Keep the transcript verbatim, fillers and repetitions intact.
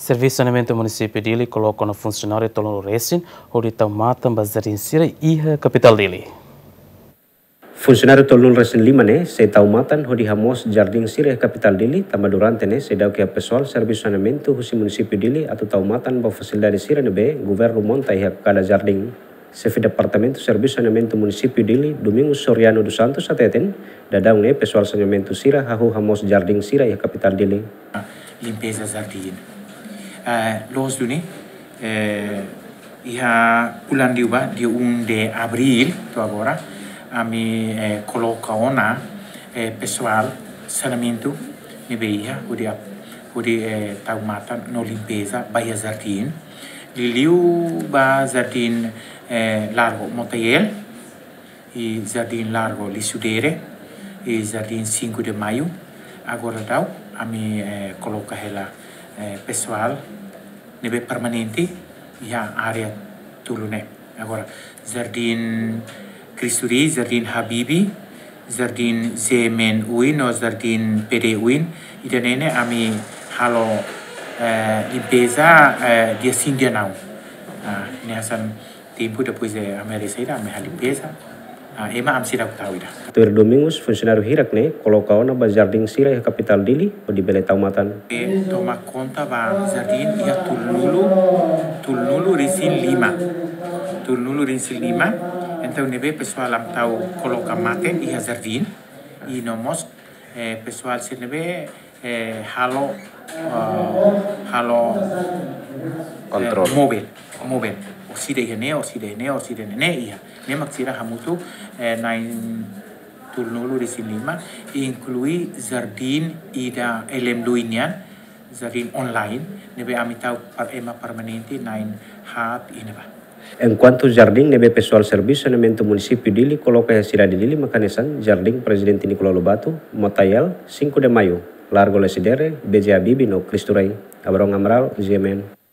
Serviço Saneamento Município dele coloca no funcionário tolo resin, onde está mata baseado sira e capital dele. Funcionário tolun resin lima ne, se taumatan hodi hamos jardim sira capital dele, tamba durante ne, se dau que a pessoal serviço saneamento husi município dele atau taumatan ba facilidade sira ne be, governo monta ia cada jardim. Chefe departamento serviço saneamento município dele, Domingos Soriano dos Santos ateten, dadang ne pessoal saneamento sira hahu hamos jardim sira ia capital dele. Limpeza jardim. Uh, los duni, uh, ia bulan diuba dia um de abril tu agora, ami eh, coloca ona eh, pessoal saneamento ne beia, odi odi eh, taumata no limpeza baia jardim, liliu ba jardim eh, largo Monteel, e jardim largo Lisudere, e jardim cinco de maio, agora dau ami eh, coloca ela eh, pessoal nebe permanente ya area tulune agora jardim Cristuri, jardim Habibi, jardim Zemen Uin ou jardim P D Uin e danene ami halo eh, limpeza eh, dia sim dia não ah, nessa tempo depois é a merecida a limpeza ah, ema am sira kutawida. Tuir Domingos, funcionário hirak ne, coloca na ba jardim sira ia capital dele, o di bele taumatan. E toma conta ba jardim ia tululu, tululu resin lima, tululu resin lima, então nebe pessoal am tau coloca mate ia jardim, e nomos eh, pessoal se nebe eh, halo, uh, halo Control. Eh, mobil, mobil. Orsida ne, orsida ne, orsida ne ia. Ne maksira hamutu eh, nain turnulu di sini lima, inclui jardim ida elem duinian, jardim online, nebe amitau par ema permanente nain hat ineba. Em quanto jardim nebe pessoal serviço saneamento município dele coloca a cidade dele macanesan jardim Presidente Nicolau Lobato, Motayel, cinco de maio, Largo Lesidere, B J Habibie no Cristurai, Abrão Amaral, G M N.